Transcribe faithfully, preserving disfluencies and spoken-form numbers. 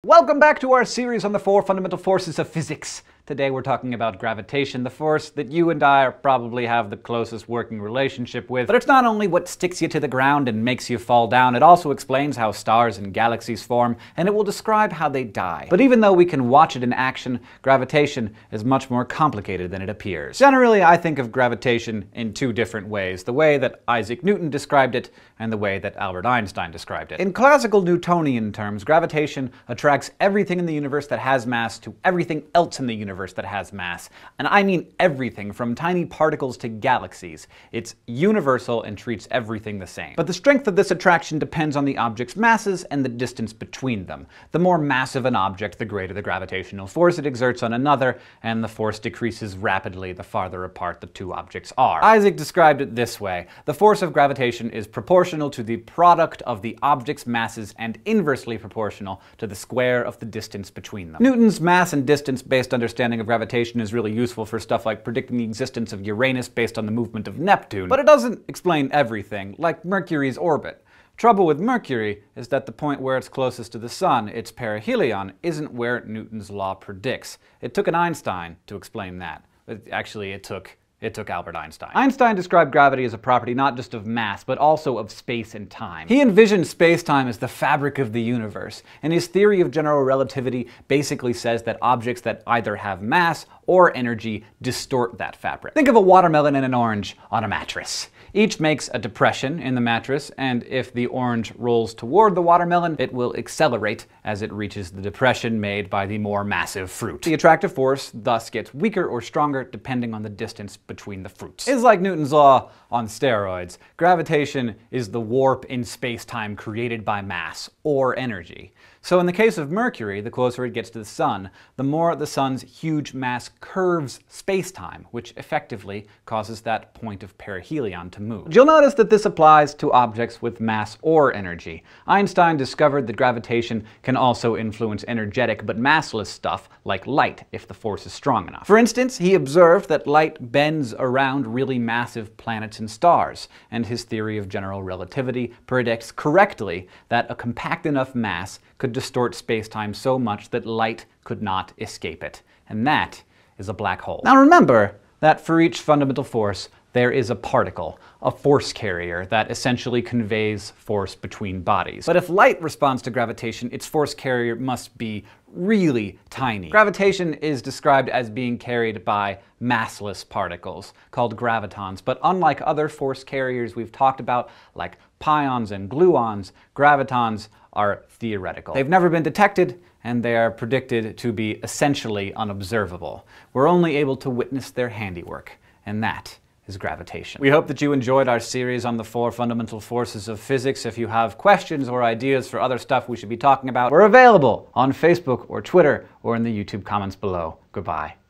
Welcome back to our series on the four fundamental forces of physics. Today we're talking about gravitation, the force that you and I probably have the closest working relationship with. But it's not only what sticks you to the ground and makes you fall down, it also explains how stars and galaxies form, and it will describe how they die. But even though we can watch it in action, gravitation is much more complicated than it appears. Generally, I think of gravitation in two different ways, the way that Isaac Newton described it and the way that Albert Einstein described it. In classical Newtonian terms, gravitation attracts everything in the universe that has mass to everything else in the universe that has mass. And I mean everything, from tiny particles to galaxies. It's universal and treats everything the same. But the strength of this attraction depends on the object's masses and the distance between them. The more massive an object, the greater the gravitational force it exerts on another, and the force decreases rapidly the farther apart the two objects are. Isaac described it this way: the force of gravitation is proportional to the product of the object's masses and inversely proportional to the square of the distance between them. Newton's mass and distance based understanding of gravitation is really useful for stuff like predicting the existence of Uranus based on the movement of Neptune, but it doesn't explain everything, like Mercury's orbit. Trouble with Mercury is that the point where it's closest to the Sun, its perihelion, isn't where Newton's law predicts. It took an Einstein to explain that. Actually, it took It took Albert Einstein. Einstein described gravity as a property not just of mass, but also of space and time. He envisioned space-time as the fabric of the universe, and his theory of general relativity basically says that objects that either have mass or energy distort that fabric. Think of a watermelon and an orange on a mattress. Each makes a depression in the mattress, and if the orange rolls toward the watermelon, it will accelerate as it reaches the depression made by the more massive fruit. The attractive force thus gets weaker or stronger depending on the distance between the fruits. It's like Newton's law on steroids. Gravitation is the warp in space-time created by mass or energy. So in the case of Mercury, the closer it gets to the Sun, the more the Sun's huge mass curves space-time, which effectively causes that point of perihelion to move. You'll notice that this applies to objects with mass or energy. Einstein discovered that gravitation can also influence energetic but massless stuff like light if the force is strong enough. For instance, he observed that light bends around really massive planets and stars, and his theory of general relativity predicts correctly that a compact enough mass could distort space-time so much that light could not escape it. And that is a black hole. Now remember that for each fundamental force, there is a particle, a force carrier, that essentially conveys force between bodies. But if light responds to gravitation, its force carrier must be really tiny. Gravitation is described as being carried by massless particles, called gravitons, but unlike other force carriers we've talked about, like pions and gluons, gravitons are theoretical. They've never been detected, and they are predicted to be essentially unobservable. We're only able to witness their handiwork, and that is gravitation. We hope that you enjoyed our series on the four fundamental forces of physics. If you have questions or ideas for other stuff we should be talking about, we're available on Facebook or Twitter or in the YouTube comments below. Goodbye.